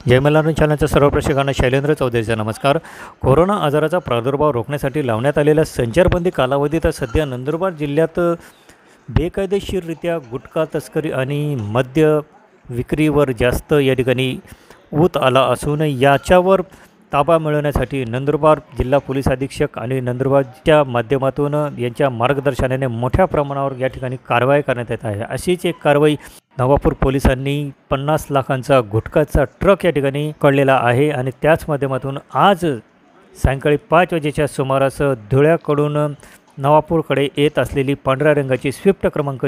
जय मल्हार चॅनलच्या सर्व प्रेक्षकांना शैलेंद्र चौधरीचा नमस्कार। कोरोना आजाराचा प्रादुर्भाव रोखण्यासाठी लावण्यात आलेल्या संचारबंदी कालावधीत सध्या नंदुरबार जिल्ह्यात बेकायदेशीररित्या गुटखा तस्करी आणि मद्य विक्रीवर जास्त या ठिकाणी ऊत आला असून याच्यावर ताबा मिळवण्यासाठी नंदुरबार जिल्हा पोलीस अधीक्षक आणि नंदुरबारच्या माध्यमातून यांच्या मार्गदर्शनाने मोठ्या प्रमाणावर या ठिकाणी कारवाई करण्यात येत आहे। अशीच एक कारवाई नवापूर पोलिसांनी 50 लाखांचा गुटखाचा ट्रक या ठिकाणी पकडलेला आहे आणि त्याच माध्यमातून आज सायंकाळी 5 वाजेच्या सुमारास धुळ्याकडून नवापूरकडे येत असलेली पांढऱ्या रंगाची स्विफ्ट क्रमांक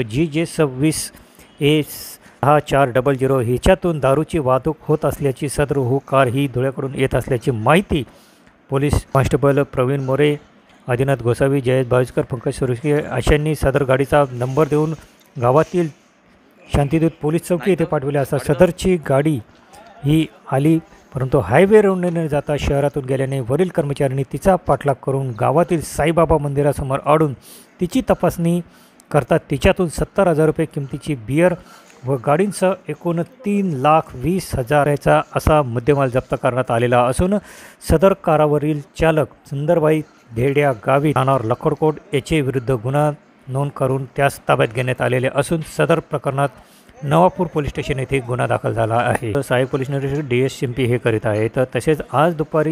GJ26A6400 ह्याच्यातून दारूची वाहतूक होत असल्याची सदर कार ही धुळ्याकडून येत असल्याची माहिती पोलीस कॉन्स्टेबल प्रवीण मोरे, आदिनाथ गोसावी, जयेश बाविस्कर, पंकज सुरेशके अशांनी सदर गाडीचा नंबर देऊन गावातील शांतिदूत पोलीस चौकी येथे पाठवले असता सदरची गाडी ही आली, परंतु हायवे रोडने न जाता शहरातून गेल्याने वरील कर्मचाऱ्यांनी तिचा पाठलाग करून गावातील साईबाबा मंदिरासमोर आडून तिची तपासणी करतात तिच्यातून 70,000 रुपये किमतीची बियर व गाडींसह एकूण 3,20,000चा असा मुद्देमाल जप्त करण्यात आलेला असून सदर कारवरील चालक सुंदरबाई धेड्या गावी ठाण्यावर लखडकोट याचे विरुद्ध गुन्हा नोंद करून त्यास ताब्यात घेण्यात आलेले असून सदर प्रकरणात नवापूर पोलीस स्टेशन येथे गुन्हा दाखल झाला आहे। सहाय्यक पोलीस निरीक्षक DS शिंपी हे करीत आहेत। तसेच आज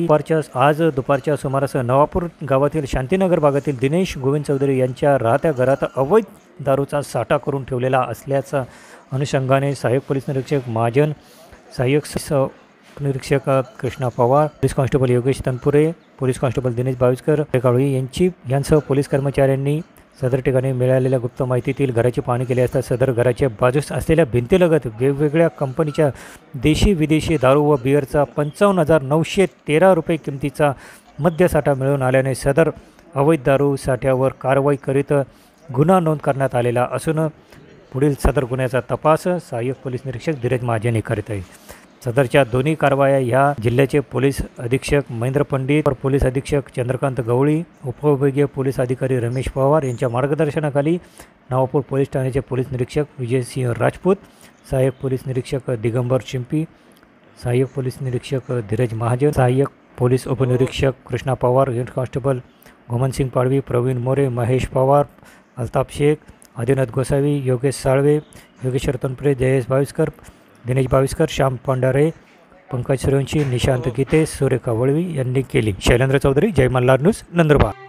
दुपारच्या सुमारास नवापूर गावातील शांतीनगर भागातील दिनेश गोविंद चौधरी यांच्या राहत्या घरात अवैध दारूचा साठा करून ठेवलेला असल्याचा अनुषंगाने सहाय्यक पोलीस निरीक्षक महाजन, सहाय्यक निरीक्षक Krishna Pawar, police constable Yogesh Tanpure, police constable Dinesh Baviskar यांसह पोलीस कर्मचाऱ्यांनी सदर ठिकाणी मिळालेल्या गुप्त माहितीतील घराची पाहणी केली असता सदर घराच्या बाजूस असलेल्या भिंतीलगत वेगवेगळ्या कंपनीच्या देशी विदेशी दारू व बिअरचा 55,913 रुपये किमतीचा मद्यसाठा मिळून आल्याने सदर अवैध दारू साठ्यावर कारवाई करीत गुन्हा नोंद करण्यात आलेला असून पुढील सदर गुन्ह्याचा तपास सहाय्यक पोलीस निरीक्षक धीरज महाजन करीत आहे। सदरच्या दोन्ही कारवाया ह्या जिल्ह्याचे पोलीस अधीक्षक महेंद्र पंडित व पोलीस अधीक्षक चंद्रकांत गवळी, उपविभागीय पोलीस अधिकारी रमेश पवार यांच्या मार्गदर्शनाखाली नवापूर पोलीस ठाण्याचे पोलीस निरीक्षक विजयसिंह राजपूत, सहाय्यक पोलीस निरीक्षक दिगंबर शिंपी, सहाय्यक पोलीस निरीक्षक धीरज महाजन, सहाय्यक पोलीस उपनिरीक्षक कृष्णा पवार, हेड कॉन्स्टेबल घुमनसिंग पाडवी, प्रवीण मोरे, महेश पवार, अल्ताफ शेख, आदिनाथ गोसावी, योगेश साळवे, योगेश्वर तनपुरे, जयेश बाविस्कर, दिनेश बाविस्कर, श्याम पांढरे, पंकज सूर्यवंशी, निशांत गीते, सुरेखा वळवी यांनी केली। शैलेंद्र चौधरी, जय मल्हार न्यूज, नंदुरबार।